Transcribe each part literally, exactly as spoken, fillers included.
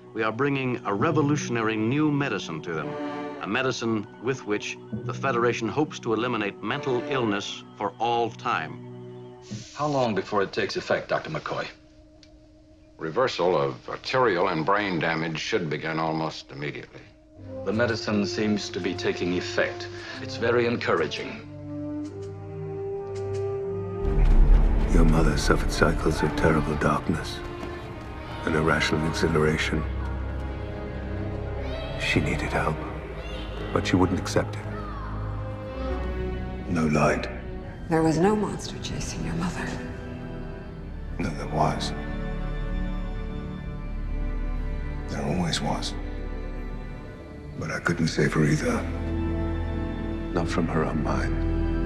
we are bringing a revolutionary new medicine to them, a medicine with which the Federation hopes to eliminate mental illness for all time. How long before it takes effect, Doctor McCoy? Reversal of arterial and brain damage should begin almost immediately. The medicine seems to be taking effect. It's very encouraging. Your mother suffered cycles of terrible darkness and irrational exhilaration. She needed help, but she wouldn't accept it. No light. There was no monster chasing your mother. No, there was. There always was. But I couldn't save her either. Not from her own mind.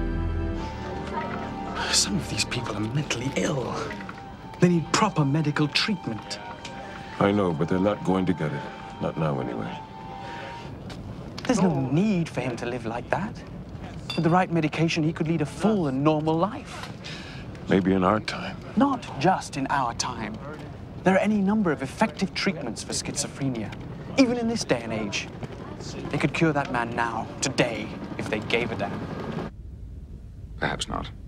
Some of these people are mentally ill. They need proper medical treatment. I know, but they're not going to get it. Not now, anyway. There's no need for him to live like that. With the right medication, he could lead a full and normal life. Maybe in our time. Not just in our time. There are any number of effective treatments for schizophrenia, even in this day and age. They could cure that man now, today, if they gave a damn. Perhaps not.